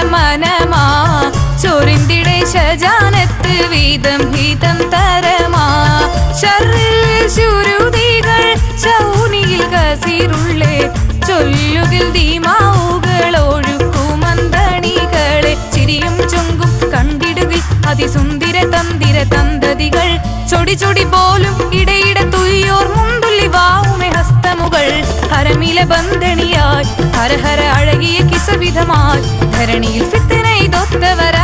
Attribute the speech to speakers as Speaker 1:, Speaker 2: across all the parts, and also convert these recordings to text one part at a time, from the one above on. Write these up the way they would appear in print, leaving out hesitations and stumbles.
Speaker 1: മനമാ ചൊരിന്തിടെ ഷജാനത്ത് വീതം ഹീതം തരമാ ഷർറിൽ ശുരുതികൾ ശൗനിയിൽ കസീറുള്ളേ ചൊല്ലുകിൽ ദീമാവുകൾ ഒഴുക്കുമന്തണികളെ ചിരിയും ചൊങ്കും കണ്ടിടുകിൽ അതിസുന്ദര തന്തിര തന്തതികൾ ചൊടി ചൊടി പോലും ഇടയിട തുയ്യോർ മുന്തുള്ളി വാവുമെ ഹസ്തമുകൾ ഹരമിലെ ബന്ധണിയായി ഹരഹര അഴകിയ കിസവിധമായി ധരണിയിൽ ഫിത്തനൈ തൊത്തവരാ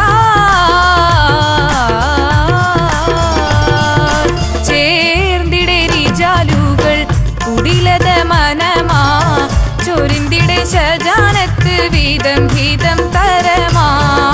Speaker 1: ചേർന്നിടെ റിജാലുകൾ കുടിലത മനമാ ചൊരിന്തിടെ ഷജാനത്ത് വീതം ഹീതം തരമാ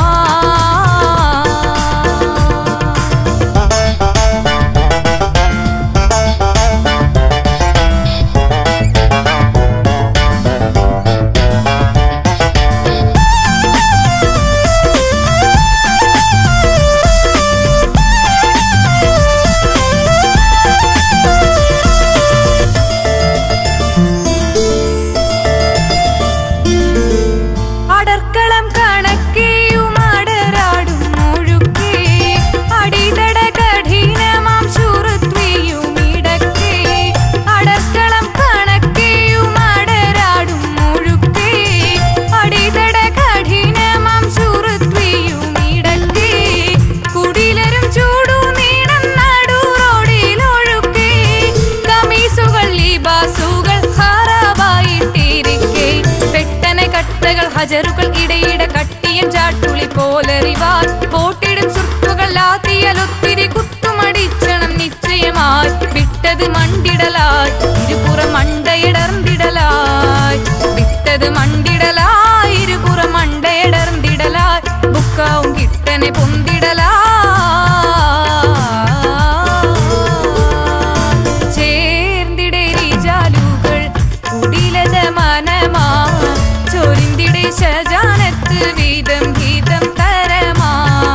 Speaker 1: ഹജറുകൾ ഇടയിട കട്ടിയും ചാട്ടുളി പോലറിവാൻ പോട്ടിടും സുർപ്പുകൾ ആത്തിയലൊത്തിരി കുത്തുമടിച്ചണം നിശ്ചയമായി വിട്ടത് മണ്ടിടലായി ഇരുപുറം മണ്ടയിടർന്നിടലായി വിട്ടത് മണ്ടിടലായി ഇരുപുറം മണ്ടയിടർന്നിടലായി ബുക്കാവും കിട്ടനെ പൊന്തിടലായി ചേർന്നിടെ റിജാലുകൾ കുടിലത മനമാ ചൊരിന്തിടെ ഷജാനത്ത് വീതം ഹീതം തരമാ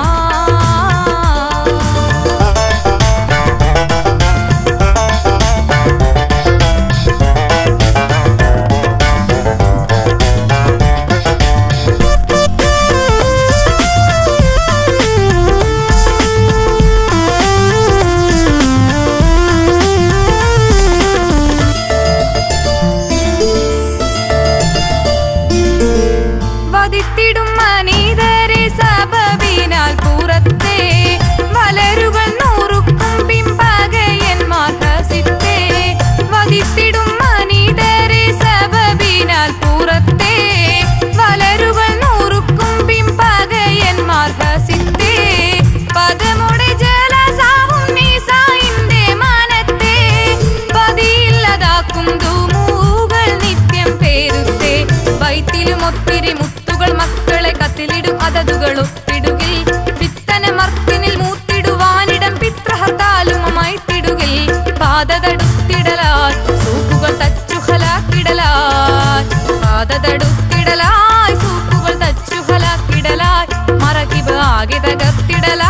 Speaker 1: വധിത്തിടും മനീതരെ സബബിനാൽ പുറത്തെ വലരുകൾ നൂറുക്കും പിമ്പകയന്മാർ ഹസിത്തെ വധിത്തിടും മനീതരെ സബബിനാൽ പുറത്തെ വലരുകൾ നൂറുക്കും പിമ്പകയന്മാർ ഹസിത്തെ പദമുടെ ജലസാവും നീസായിന്റെ മനത്തെ പതിയില്ലതാക്കും ദൂമുകൾ നിത്യം പേരുത്തെ വൈത്തിലും ഒത്തിരി മക്കളെ കത്തിലിടും അതതുകൾ ഒത്തിടുകിൽ വിത്തന മർത്തിനിൽ മൂത്തിടുവാനിടം പിത്രഹർത്താലുമായി തിടുകിൽ പാതതടുത്തിടലായി സൂക്കുകൾ തച്ചുഹലാക്കിടലായി പാതതടുത്തിടലായി സൂക്കുകൾ തച്ചുഹലാക്കിടലായി മറകിബ് ആകെ തകർത്തിടലായി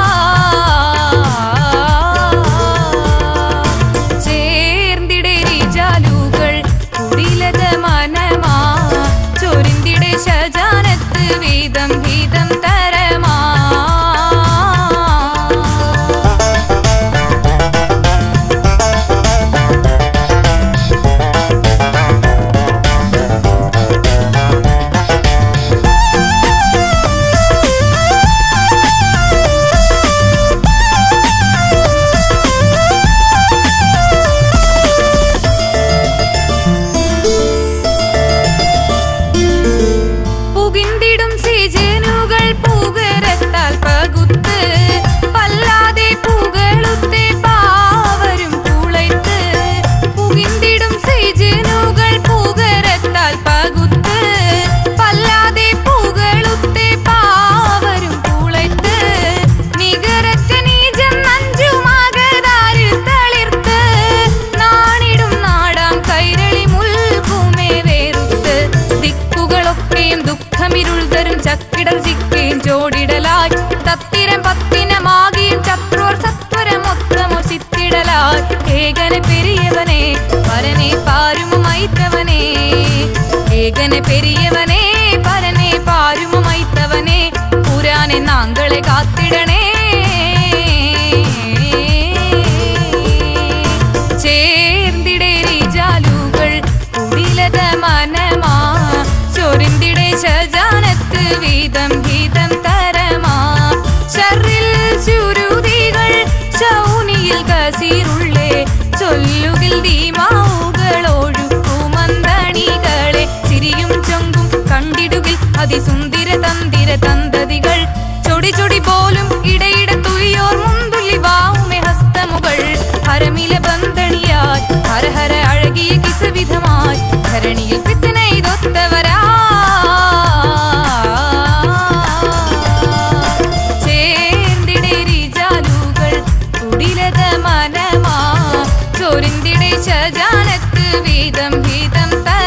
Speaker 1: ചേർന്നിടെ റിജാലുകൾ കുടിലത മനമാ ചൊരിന്തിടെ ഷജാനത്ത് വീതം ഹീതം തരമാ ഏകനെ പെരിയവനെ പരനെ പാരുമൈത്തവനെ ഏകനെ പെരിയവനെ പരനെ പാരുമൈത്തവനെ തമ്പുരാനെ നാങ്കളെ കാത്തിടണേ. ചേർന്നിടേ റിജാലുകൾ കുടിലത മനമാ ചൊരിന്തിടേ ഷജാനത്ത് വീതം ഗീതം തരമാ. ഷറിൽ ചുരുതികൾ ചൗനിയിൽ കസീറുള്ളേ ചൊല്ലുകിൽ ദീമാവുകൾ ഒഴുക്കുമന്തണികളെ ചിരിയും ചൊങ്കും കണ്ടിടുകിൽ അതിസുന്ദര തന്തിര തന്തതികൾ ചൊടി ചൊടി പോലും ഇടയിട തുയ്യോർ മുന്തുള്ളി വാവുമെ ഹസ്തമുകൾ ഹരമില ബന്ധണിയായി ഹരഹര അഴകിയ കിസവിധമായി ധരണിയിൽ ഫിത്ന ഇതൊത്തവരാ. ചേർന്നിടേ റിജാലുകൾ കുടിലത മനമാ ചൊരിന്തിടേ ഷജാനത്ത് വീതം ഗീതം